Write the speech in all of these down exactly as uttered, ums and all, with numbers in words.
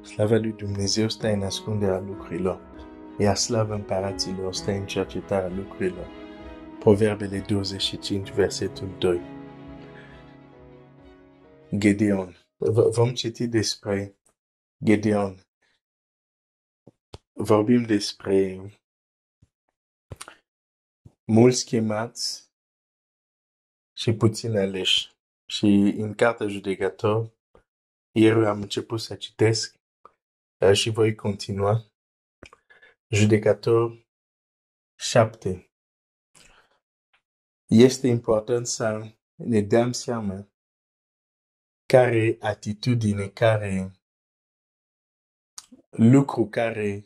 Slava lui Dumnezeu stă în ascunderea lucrurilor, iar slavă împăraților stă în cercetarea lucrurilor. Proverbele douăzeci și cinci, versetul doi. Gedeon. V- vom citi despre Gedeon. Vorbim despre mulți chemați și puțini aleși. Și în cartea Judecător, ieri am început să citesc uh, și voi continua. Judecător șapte. Este important să ne dăm seama care atitudine, care lucru care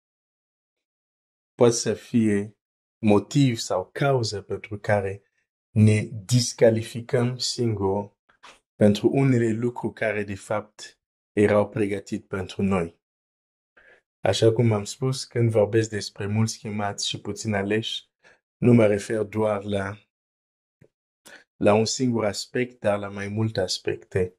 poate să fie motiv sau cauză pentru care ne discalificăm singuri pentru unele lucruri care de fapt erau pregătite pentru noi. Așa cum am spus, când vorbesc despre mulți chemați și puțin aleși, nu mă refer doar la, la un singur aspect, dar la mai multe aspecte.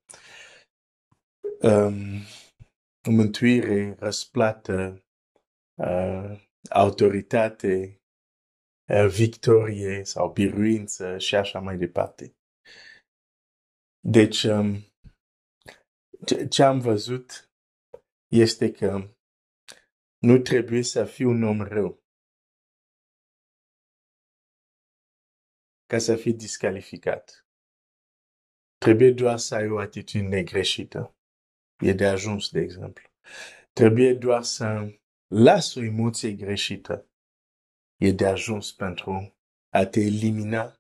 Um, mântuire, răsplată, uh, autoritate, uh, victorie sau biruință și așa mai departe. Deci, um, ce, ce am văzut este că nu trebuie să fii un om rău ca să fii discalificat. Trebuie doar să ai o atitudine greșită. E de ajuns, de exemplu. Trebuie doar să lași o emoție greșită. E de ajuns pentru a te elimina,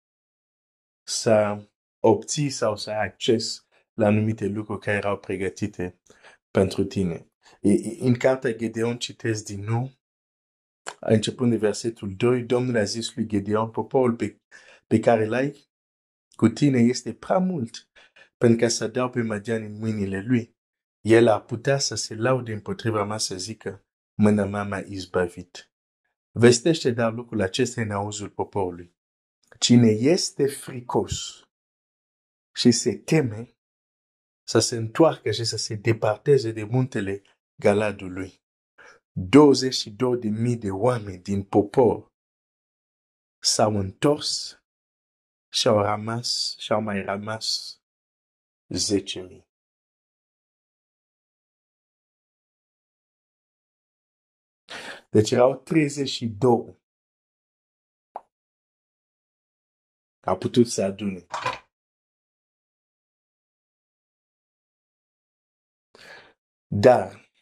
să obții sau să ai acces la anumite lucruri care erau pregătite pentru tine. În cartea Gedeon citesc din nou, începând de versetul doi, Domnul a zis lui Gedeon, poporul pe, pe care l-ai cu tine este prea mult pentru ca să dau pe Madian în mâinile lui. El ar putea să se laude împotriva mea să zică, mâna mea m-a izbăvit. Vestește dar lucrul acesta în auzul poporului. Cine este fricos și se teme, să se întoarcă și să se departeze de muntele Galadului. douăzeci și două de mii de oameni din popor s-au întors și au rămas și au mai rămas zece mii. Deci erau treizeci și doi. Au putut să adune. Dar,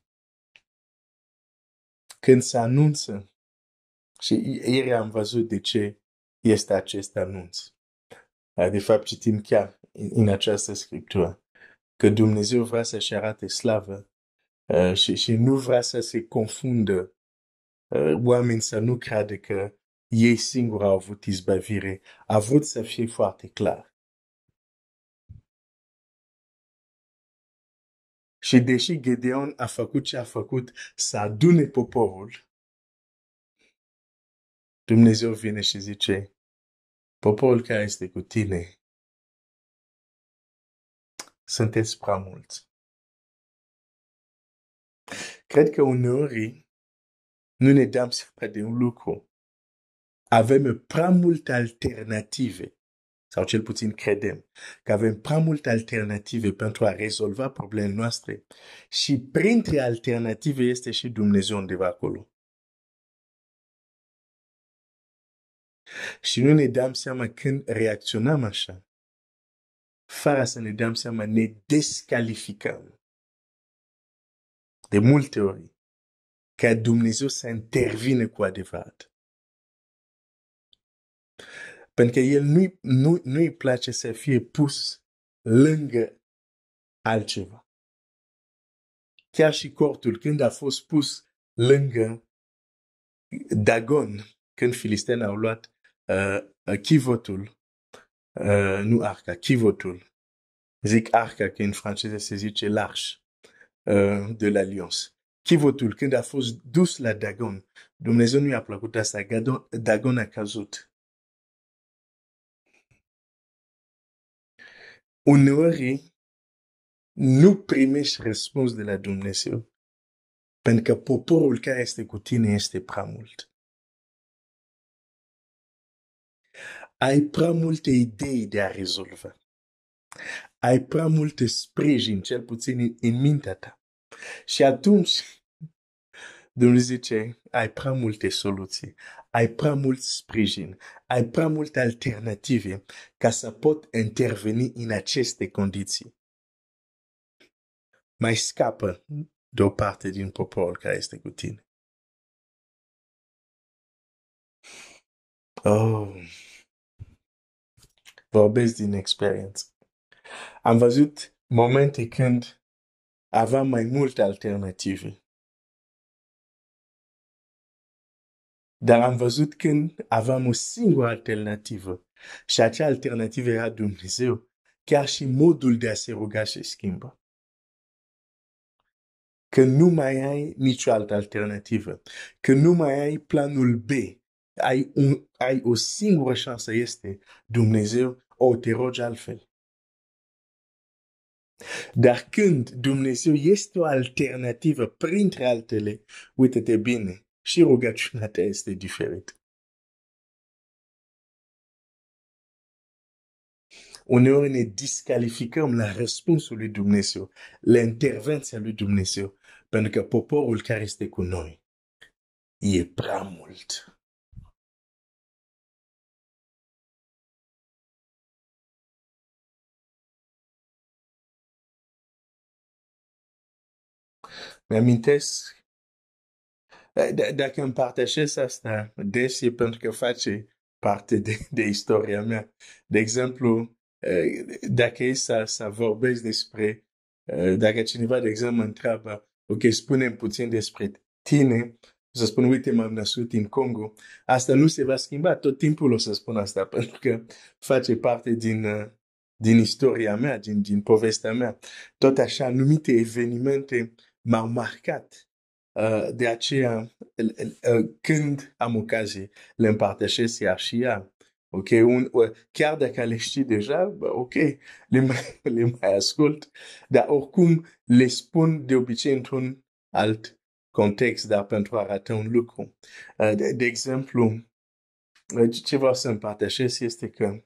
când se anunță, și ieri am văzut de ce este acest anunț. De fapt, citim chiar în această scriptură că Dumnezeu vrea să-și arate slavă uh, și, și nu vrea să se confundă uh, oameni să nu creadă că ei singuri au avut izbăvire. A vrut să fie foarte clar. Și deși Gedeon a făcut ce a făcut să adune poporul, Dumnezeu vine și zice, poporul care este cu tine, sunteți prea mulți. Cred că uneori nu ne dăm seama de un lucru. Avem prea multe alternative, sau cel puțin credem că avem prea multe alternative pentru a rezolva problemele noastre și printre alternative este și Dumnezeu undeva acolo. Și nu ne dăm seama când reacționăm așa, fără să ne dăm seama, ne descalificăm. De multe ori, ca Dumnezeu să intervine cu adevărat. Pentru că El nu-i, nu, nu-i place să fie pus lângă altceva. Chiar și cortul, când a fost pus lângă Dagon, când filistenii au luat uh, chivotul, uh, nu arca, chivotul, zic arca, că în franceză se zice l'arche uh, de l'alliance. Chivotul, când a fost dus la Dagon, Dumnezeu nu i-a plăcut asta, Dagon a căzut. Uneori nu primești răspuns de la Dumnezeu, pentru că poporul care este cu tine este prea mult. Ai prea multe idei de a rezolva. Ai prea multe sprijin, cel puțin în, în mintea ta. Și atunci, Dumnezeu zice, ai prea multe soluții, ai prea mult sprijin, ai prea multe alternative ca să pot interveni în aceste condiții. Mai scapă de o parte din poporul care este cu tine. Oh, vorbesc din experiență. Am văzut momente când aveam mai multe alternative. Dar am văzut când aveam o singură alternativă și acea alternativă era Dumnezeu, chiar și modul de a se ruga se schimbă. Când nu mai ai nicio altă alternativă, când nu mai ai planul B, ai, un, ai o singură șansă, este Dumnezeu, o te rogi altfel. Dar când Dumnezeu este o alternativă, printre altele, uite-te bine, și rugăciunea ta este diferită. Uneori ne discalificăm la răspunsul lui Dumnezeu, la intervenția lui Dumnezeu, pentru că poporul care este cu noi e prea mult. Mi-amintesc, d- dacă împărtășesc asta des, e pentru că face parte de, de istoria mea. De exemplu, dacă e să, să vorbesc despre, dacă cineva, de exemplu, mă întreabă, ok, spune-mi puțin despre tine, să spun, uite, m-am născut în Congo, asta nu se va schimba, tot timpul o să spun asta, pentru că face parte din, din istoria mea, din, din povestea mea. Tot așa, anumite evenimente m-au marcat. Uh, de aceea, uh, când am ocazie, le împărtășesc iar și ea. Ok, un, uh, chiar dacă le știi deja, bă, ok, le mai, le mai ascult, dar oricum le spun de obicei într-un alt context, dar pentru a arăta un lucru. Uh, de, de exemplu, uh, ce vreau să împărtășesc este că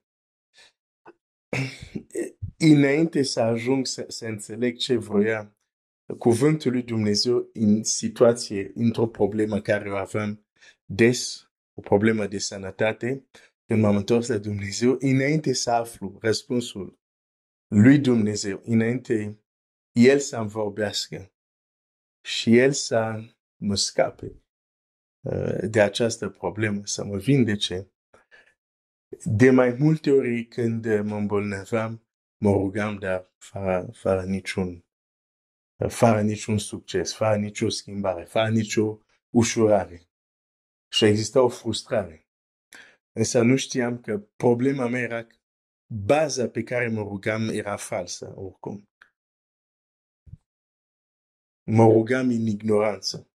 înainte să ajung să, să înțeleg ce vroia cuvântul lui Dumnezeu în situație, într-o problemă care o aveam des, o problemă de sănătate, când m-am întors la Dumnezeu, înainte să aflu răspunsul lui Dumnezeu, înainte El să-mi vorbească și El să mă scape uh, de această problemă, să mă vindece. De mai multe ori când mă îmbolnăveam, mă rugam, dar fără, fără niciun fără niciun succes, fără nicio schimbare, fără nicio ușurare. Și exista o frustrare. Însă nu știam că problema mea era că baza pe care mă rugam era falsă, oricum. Mă rugam în ignoranță.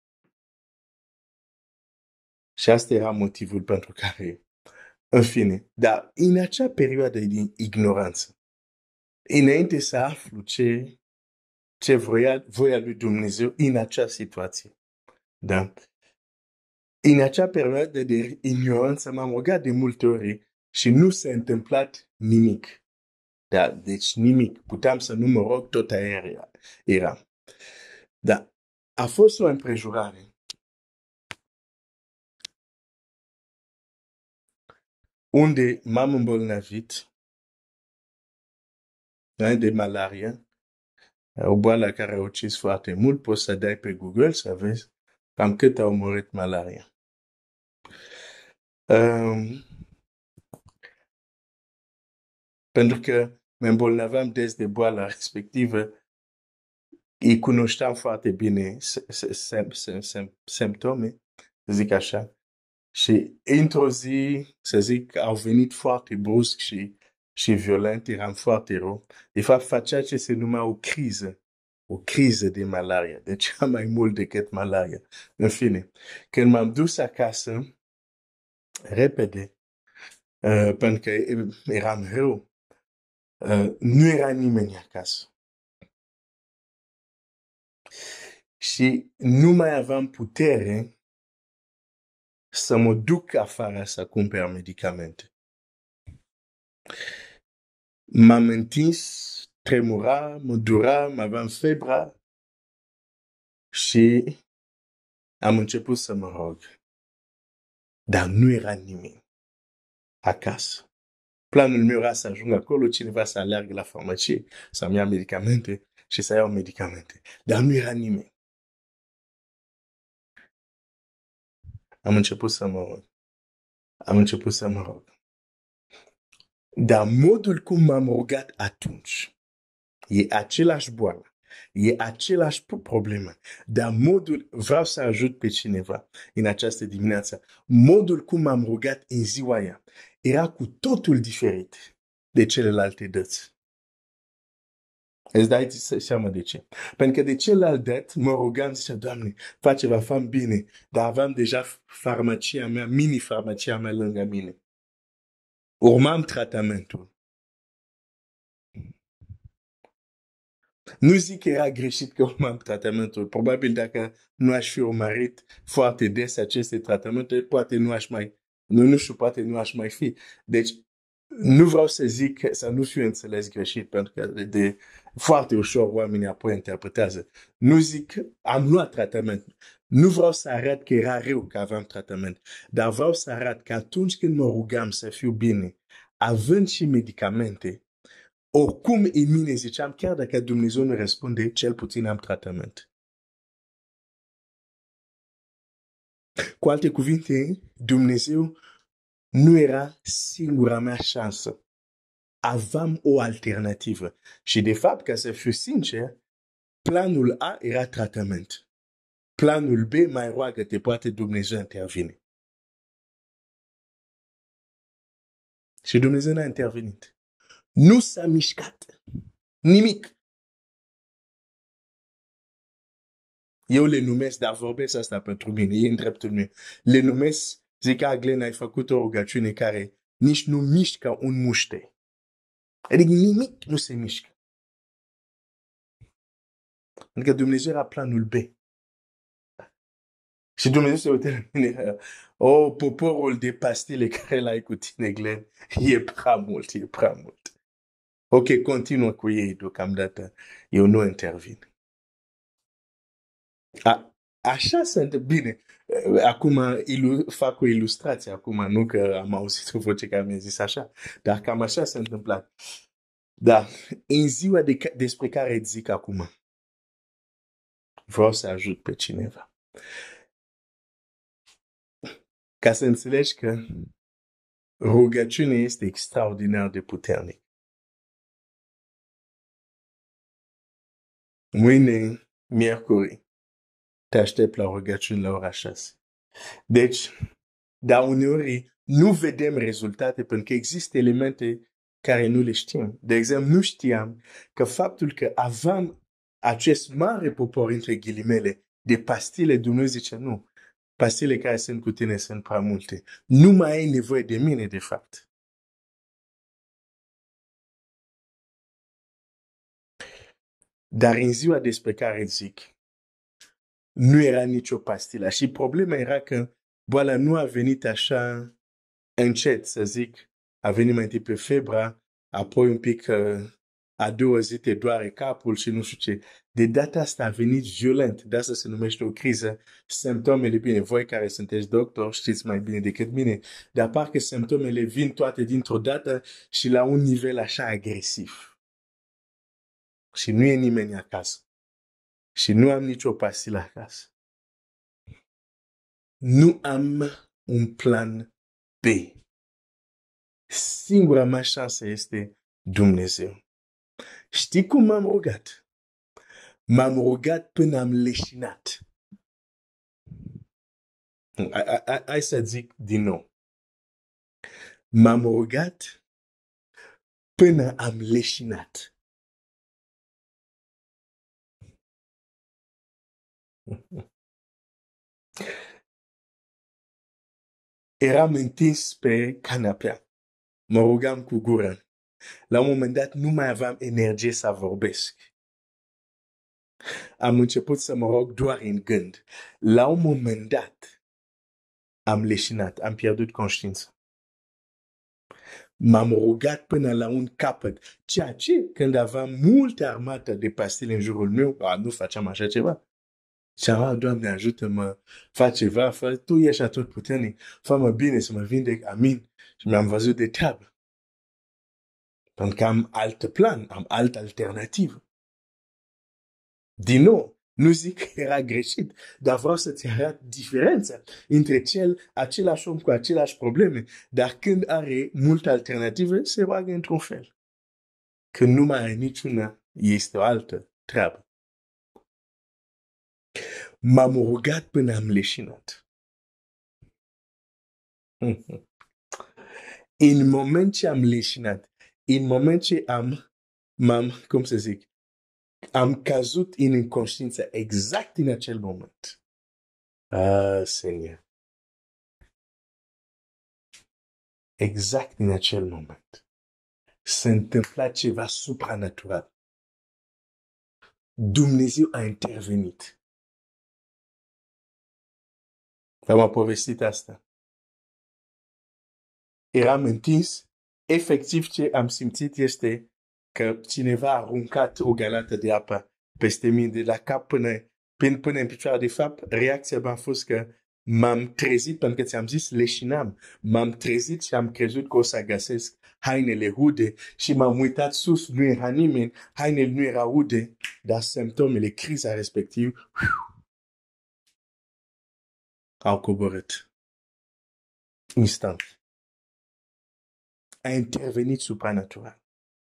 Și asta era motivul pentru care, în fine, dar în acea perioadă de ignoranță, înainte să aflu ce, ce voia, voia lui Dumnezeu în acea situație, da? În acea perioadă de ignoranță m-am rugat de multe ori și nu s-a întâmplat nimic. Da, deci nimic. Puteam să nu mă rog, tot aia era. Da, a fost o împrejurare unde m-am îmbolnăvit de malaria, o boală care a ucis foarte mult. Poți să dai pe Google să vezi cam cât a omorât malaria. Um, pentru că mă îmbolnăveam des de boala respectivă, îi cunoșteam foarte bine simptome, să zic așa. Și într-o zi, să zic, au venit foarte brusc și, și violent, eram foarte rău. De fapt, facea ce se numea o criză. O criză de malaria. Deci mai mult decât malaria. În fine, când m-am dus acasă, repede, uh, pentru că eram rău, uh, nu era nimeni acasă. Și nu mai aveam putere să mă duc afară să cumpăr medicamente. M-am întins, tremura, mă dura, aveam febra și am început să mă rog. Dar nu era nimeni acasă. Planul meu era să ajung acolo, cineva să aleargă la farmacie, să-mi ia medicamente și să iau medicamente. Dar nu era nimeni. Am început să mă rog. Am început să mă rog. Dar modul cum m-am rugat atunci, e același boală, e același problemă, dar modul, vreau să ajut pe cineva în această dimineață, modul cum m-am rugat în ziua aia era cu totul diferit de celelalte dăți. Îți dai seama de ce? Pentru că de celălalt dat mă rugam, zicea, Doamne, face va fam bine, dar aveam deja farmacia mea, mini-farmacia mea lângă mine. Urmam tratamentul. Nu zic că era greșit că urmam tratamentul. Probabil dacă nu aș fi urmărit foarte des aceste tratamente, poate nu aș mai, nu, nu știu, poate nu aș mai fi. Deci, nu vreau să zic să nu fiu înțeles greșit, pentru că de, de foarte ușor oamenii apoi interpretează. Nu zic, am luat tratament. Nu vreau să arăt că era rău că aveam tratament, dar vreau să arăt că atunci când mă rugam să fiu bine, având și medicamente, oricum în mine ziceam, chiar dacă Dumnezeu nu răspunde, cel puțin am tratament. Cu alte cuvinte, Dumnezeu nu era singura mea șansă. Aveam o alternativă. Și de fapt, ca să fiu sincer, planul A era tratament. Planul B, mai roagă-te, poate Dumnezeu intervine. Și Dumnezeu n-a intervenit. Nu s-a mișcat. Nimic. Eu le numesc, dar vorbesc asta pentru mine, e în dreptul meu. Le numesc, zic că Glenn, ai făcut o rugăciune care nici nu mișcă un muște. Adică nimic nu se mișcă. Adică Dumnezeu era planul B. Și Dumnezeu se uită la mine, o, poporul de pastile care l-ai cu tine, Glenn, e prea mult, e prea mult. Ok, continuă cu ei deocamdată, eu nu intervin. A, așa se întâmplă. Bine, acum ilu, fac o ilustrație, acum nu că am auzit o voce care mi-a zis așa, dar cam așa se întâmplă. Da, în ziua de, despre care îți zic acum, vreau să ajut pe cineva. Ca să înțelegi că rugăciunea este extraordinar de puternic. Mâine, miercuri, te aștept la rugăciune la ora șase. Deci, dar uneori nu vedem rezultate pentru că există elemente care nu le știm. De exemplu, nu știam că faptul că aveam acest mare popor, între ghilimele, de pastile, Dumnezeu zice nu. Pastile care sunt cu tine sunt prea multe. Nu mai ai nevoie de mine, de fapt. Dar în ziua despre care zic, nu era nicio pastilă. Și problema era că boala nu a venit așa încet, să zic. A venit mai întâi pe febra, apoi un pic uh, a doua zi te doare capul și nu știu ce. De data asta a venit violent. De asta se numește o criză. Simptomele, bine, voi care sunteți doctor știți mai bine decât mine, dar parcă simptomele vin toate dintr-o dată și la un nivel așa agresiv. Și nu e nimeni acasă. Și nu am nicio pastilă acasă. Nu am un plan B. Singura mea șansă este Dumnezeu. Știi cum m-am rugat? M-am rugat până am leșinat. Hai să zic din nou. M-am rugat până am leșinat. Eram întins pe canapea. Mă rugam cu gura. La un moment dat nu mai aveam energie să vorbesc. Am început să mă rog doar în gând. La un moment dat am leșinat, am pierdut conștiință. M-am rugat până la un capăt, ceea ce, când aveam multe armată de pastile în jurul meu, a, nu faceam așa ceva. Și am, Doamne, ajută-mă, fă ceva, fă, Tu ești atotputernic, fă-mă bine să mă vindec, amin. Și mi-am văzut de treabă. Pentru că am alt plan, am altă alternativă. Din nou, nu zic că era greșit, dar vreau să-ți arăt diferența între cel, același om cu aceleași probleme, dar când are multe alternative, se roagă într-un fel. Când nu mai are niciuna, este o altă treabă. M-am rugat până am leșinat. În moment ce am leșinat, în moment ce am, m-am, cum să zic, am căzut în inconștiință exact în acel moment. Ah, Seigneur. Exact în acel moment s-a întâmplat ceva supranatural. Dumnezeu a intervenit. V-am povestit asta. Eram întins. Efectiv ce am simțit este că cineva a aruncat o galată de apă peste mine de la cap până, până, până în picioare. De fapt, reacția mea a fost că m-am trezit, pentru că ți-am zis leșinam. M-am trezit și am crezut că o să găsesc hainele rude și m-am uitat sus, nu era nimeni, hainele nu erau rude, dar simptomele, criza respectiv, au coborât. Instant. A intervenit supranatural.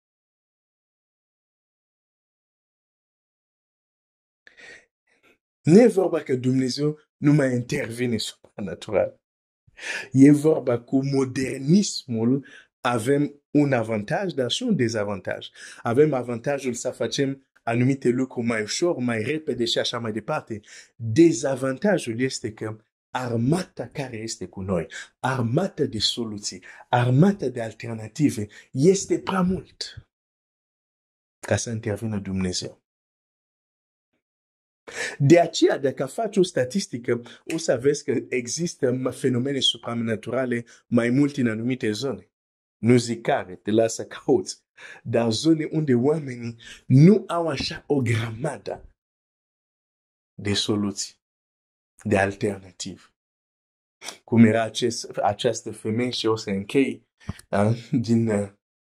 Nu e vorba că Dumnezeu nu mai intervine supranatural. E vorba cu modernismul avem un avantaj, dar și un dezavantaj. Avem avantajul să facem anumite lucruri mai ușor, mai repede și așa mai departe. Dezavantajul este că armata care este cu noi, armata de soluții, armata de alternative, este prea mult ca să intervină Dumnezeu. De aceea, dacă faci o statistică, o să vezi că există fenomene supranaturale mai mult în anumite zone. Nu zic care, te lasă cauți, dar zone unde oamenii nu au așa o grămadă de soluții, de alternative. Cum era acest, această femeie și o să închei da? din... Uh,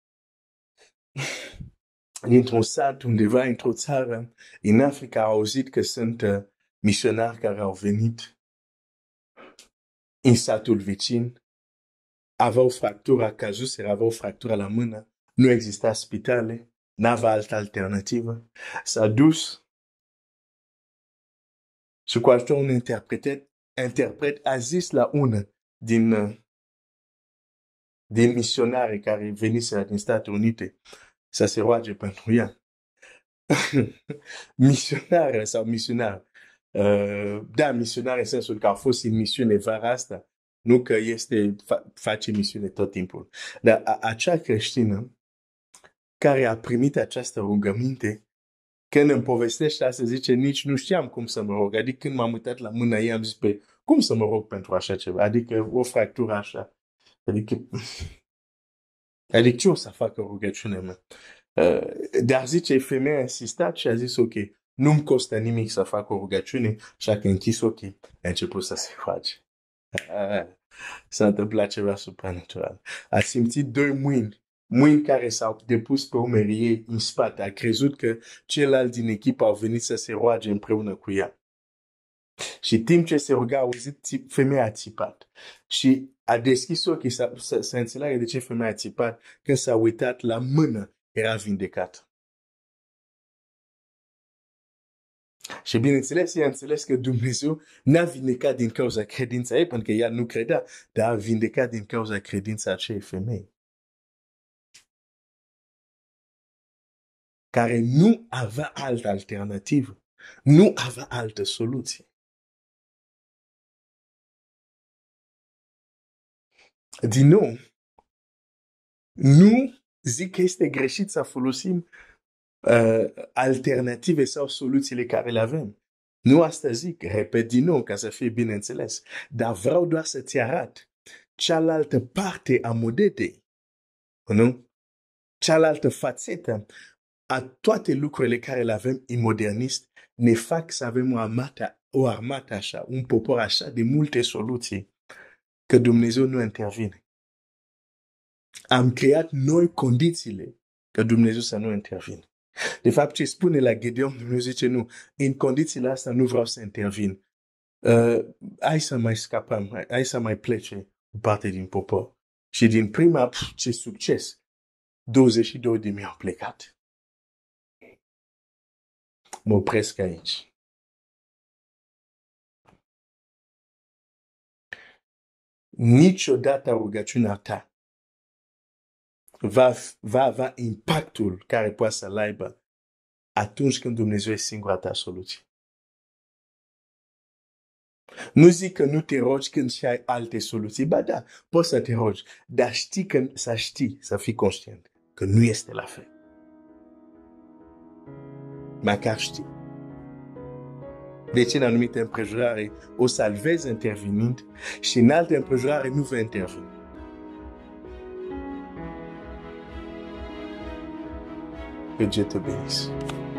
dintr-un sat undeva într-o țară în Africa au auzit că sunt uh, misionari care au venit în satul vecin, aveau fractura cazuseră, aveau fractura la mână, nu exista spitale, n-avea altă alternativă. S-a dus și cu ajutorul unui interpret, interpret a zis la una din, uh, din misionari care veniseră din Statele Unite să se roage pentru ea. Misionară sau misionar. Uh, da, misionar în sensul că a fost în misiune vara asta. Nu că este, fa- face misiune tot timpul. Dar a, acea creștină care a primit această rugăminte, când îmi povestește asta, zice, nici nu știam cum să mă rog. Adică când m-am uitat la mâna ei, am zis, pe cum să mă rog pentru așa ceva? Adică o fractură așa. Adică, adică ce o să facă rugăciunea mea? Uh, dar zice, femeia a insistat și a zis, ok, nu-mi costă nimic să fac o rugăciune, așa că închis ochii, a început să se face. Ah, s-a întâmplat ceva supranatural. A simțit doi mâini, mâini care s-au depus pe umerii ei în spate. A crezut că ceilalți din echipă au venit să se roage împreună cu ea. Și timp ce se ruga, a auzit, femeia a țipat. Și a deschis ochii să, să, să înțeleagă de ce femeia a țipat, când s-a uitat la mână, era vindecat. Și bineînțeles, ea a înțeles că Dumnezeu n-a vindecat din cauza credința ei, pentru că ea nu credea, dar a vindecat din cauza credința acelei femei, care nu avea altă alternativă, nu avea altă soluție. Din nou, nu zic că este greșit să folosim uh, alternative sau soluțiile care le avem. Nu asta zic, repet din nou ca să fie bineînțeles, dar vreau doar să-ți arăt cealaltă parte a monedei, nu? Cealaltă fațetă a toate lucrurile care le avem în modernist ne fac să avem o armată, o armată așa, un popor așa de multe soluții, că Dumnezeu nu intervine. Am creat noi condițiile că Dumnezeu să nu intervine. De fapt, ce spune la Gedeon, Dumnezeu zice nu, în condițiile astea nu vreau să intervin. Uh, hai să mai scapăm, hai, hai să mai plece parte din popor. Și din prima, pf, ce succes, douăzeci și două de mii au plecat. Mă opresc aici. Niciodată rugăciunea ta va, va avea impactul care poate să-l aibă atunci când Dumnezeu e singura ta soluție. Nu zic că nu te rogi când și ai alte soluții. Ba da, poți să te rogi, dar știi că, să știi, să fii conștient că nu este la fel. Măcar știi. Deci în anumite împrejurare o salvezi intervenind și în alte împrejurare nu vei interveni. Que Dieu te bénisse.